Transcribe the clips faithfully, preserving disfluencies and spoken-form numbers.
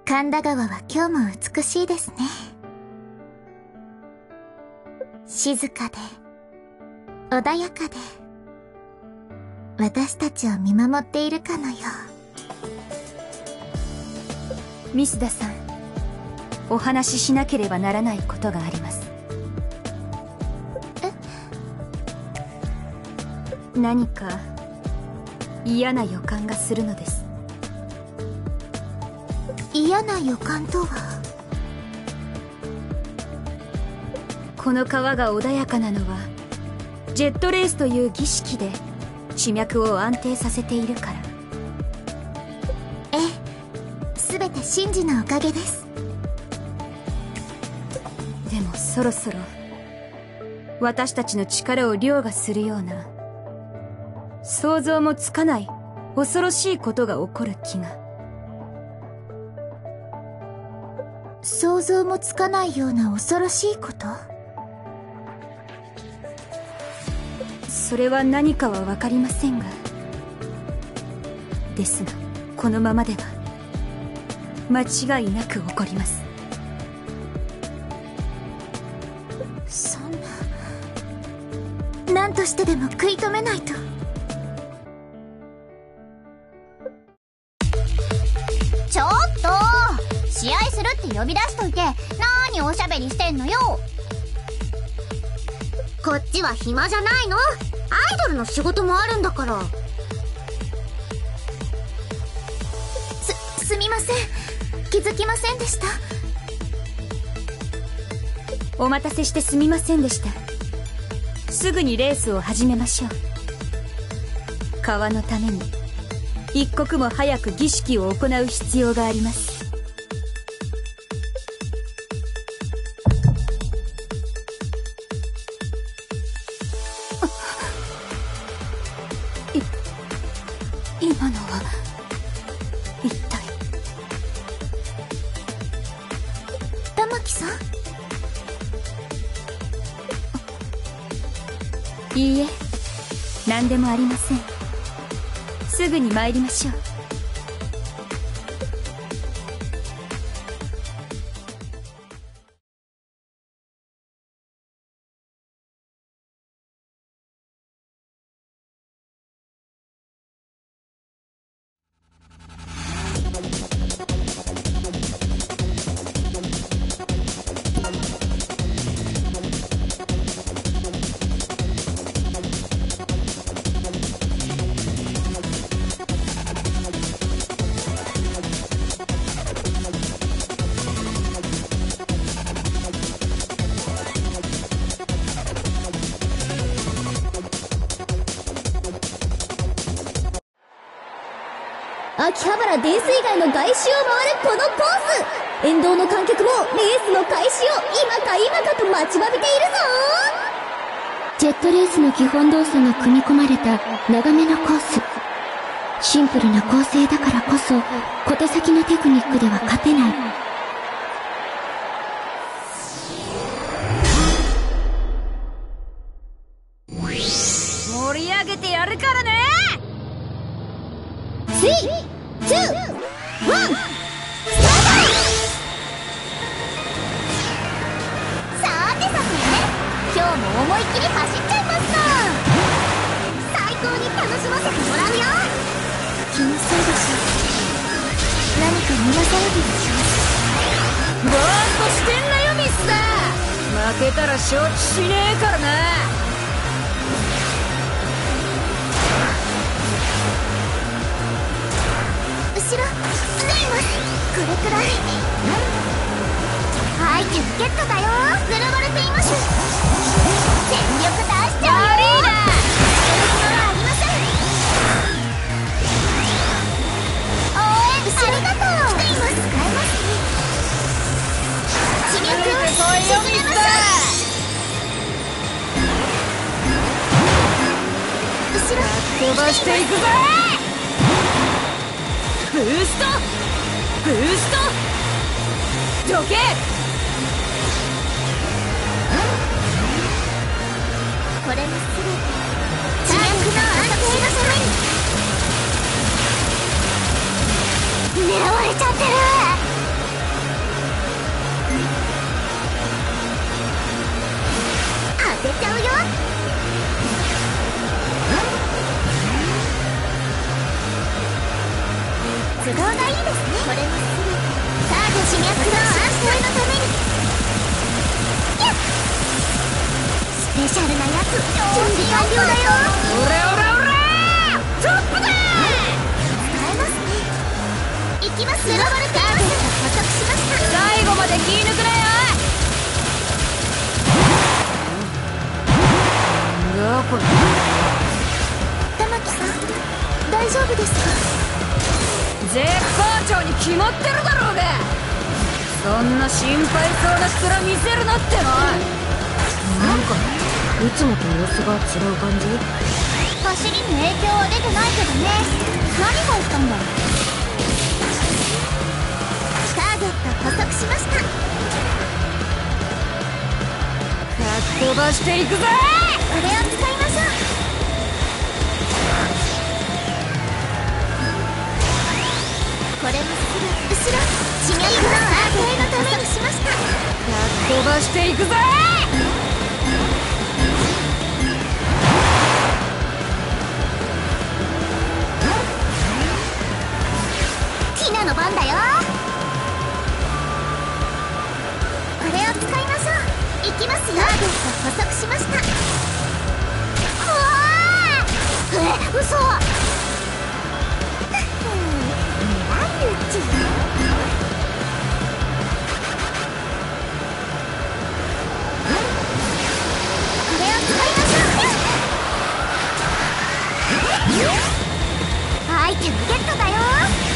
神田川は今日も美しいですね。静かで穏やかで、私たちを見守っているかのよう。ミスダさん、お話ししなければならないことがあります。え？何か嫌な予感がするのです。 嫌な予感とは？ この川が穏やかなのはジェットレースという儀式で地脈を安定させているから。 ええ、すべて神事のおかげです。 でもそろそろ私たちの力を凌駕するような、想像もつかない恐ろしいことが起こる気が。 想像もつかないような恐ろしいこと？ それは何かは分かりませんが、ですがこのままでは間違いなく起こります。 そんな、何としてでも食い止めないと。 ちょっと試合するって呼び出しといて何おしゃべりしてんのよ。こっちは暇じゃないの？アイドルの仕事もあるんだから。 す、すみません。気づきませんでした。 お待たせしてすみませんでした。すぐにレースを始めましょう。川のために一刻も早く儀式を行う必要があります。い、今のは一体。 玉木さん？ いいえ、何でもありません。すぐに参りましょう。 秋葉原電水街の外周を回るこのコース、沿道の観客もレースの開始を今か今かと待ちわびているぞ。ジェットレースの基本動作が組み込まれた長めのコース。シンプルな構成だからこそ小手先のテクニックでは勝てない。 盛り上げてやるからね。 スリー、ツー、ワン、スタート。 さてさて、今日も思いっきり走っちゃいますか。最高に楽しませてもらうよ。 気のせいでしょう。何か見なされてるでしょ。 ぼーっとしてんなよミスター。負けたら承知しねえからな。 後ろ、これくらい。はい、キュッケットだよ。狙われています。全力出しちゃうよ。悪いな。やる気はありません。応援ありがとう。来ています。使えますね。地脈を沈めましょう。後ろ、 飛ばしていくぜ。ブーストブーストどけ。 これもすべて地脈の安定のために。狙われちゃってる。 都合がいいですね。これもすべてカード自脈の安定のために。やっスペシャルなやつ準備完了だよ。 オレオレオレトップだ。 使えますね。いきますよ。グローバルテーマス補足しました。 最後まで気抜くなよ。なんだこれ。 玉木さん大丈夫ですか。 絶好調に決まってるだろうが。そんな心配そうな面見せるなっての。なんかいつもと様子が違う感じ。 走りに影響は出てないけどね。何が起きたんだ。ターゲット捕捉しました。 かっ飛ばしていくぜ。 これを使いましょう。これもすぐ後ろ自脈の安定のためにしました。 かっ飛ばしていくぜ。 ティナの番だよ。これを使いましょう。いきますよ。ターゲット捕捉しました。うわーえ嘘。これを使いましょう。アイテムゲットだよ。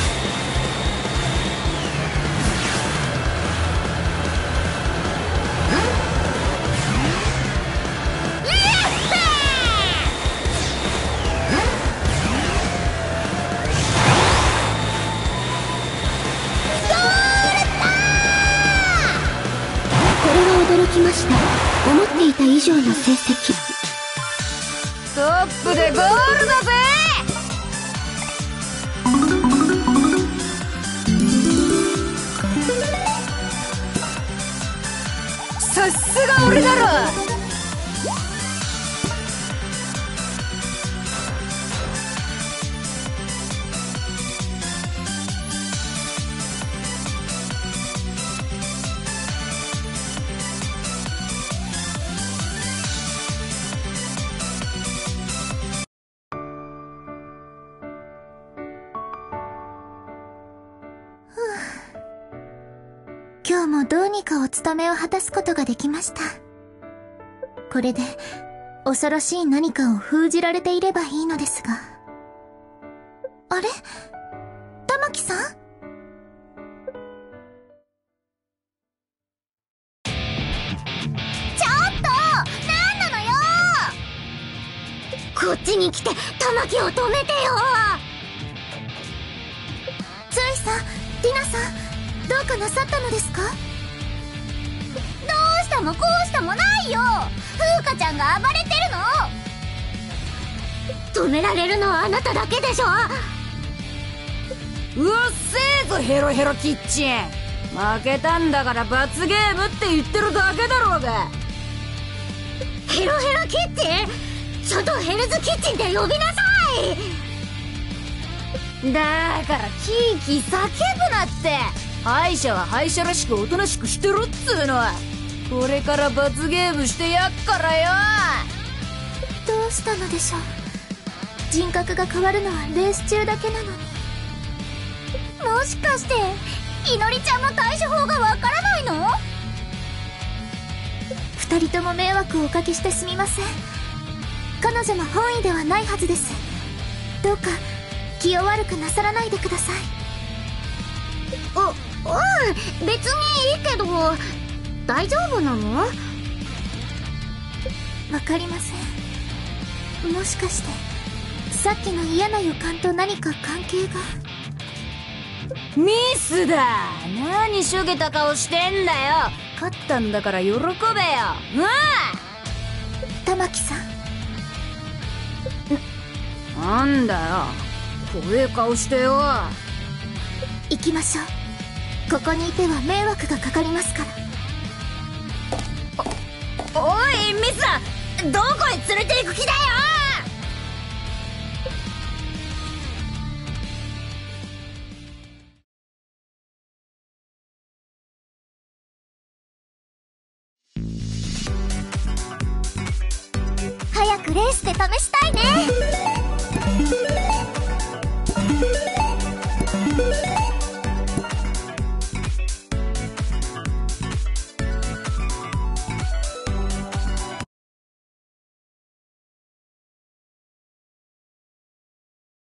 驚きました。思っていた以上の成績。 トップでゴールだぜ。さすが俺だろ。 今日もどうにかお務めを果たすことができました。これで恐ろしい何かを封じられていればいいのですが。あれ？玉木さん？ ちょっとなんなのよ。こっちに来て玉木を止めてよ。 ついさん、ティナさん、どうかなさったのですか？ どうしたもこうしたもないよ。風花ちゃんが暴れてるの。止められるのはあなただけでしょ。 うっせえぞヘロヘロキッチン。負けたんだから罰ゲームって言ってるだけだろうが。 ヘロヘロキッチン？ちょっとヘルズキッチンで呼びなさい。 だからキーキー叫ぶなって。敗者は敗者らしくおとなしくしてろっつうのは。これから罰ゲームしてやっからよ。 どうしたのでしょう。人格が変わるのはレース中だけなのに。 もしかしていのりちゃんの対処法がわからないの？ 二人とも迷惑をおかけしてすみません。彼女の本意ではないはずです。どうか気を悪くなさらないでください。 う、うん、別にいいけど大丈夫なの？ わかりません。もしかしてさっきの嫌な予感と何か関係が。 ミスだ。何しょげた顔してんだよ。勝ったんだから喜べよ。うん。 玉木さん。 なんだよ怖え顔してよ。 行きましょう。ここにいては迷惑がかかりますから。 お、おいミスだ。どこへ連れて行く気だよ。 試したいね。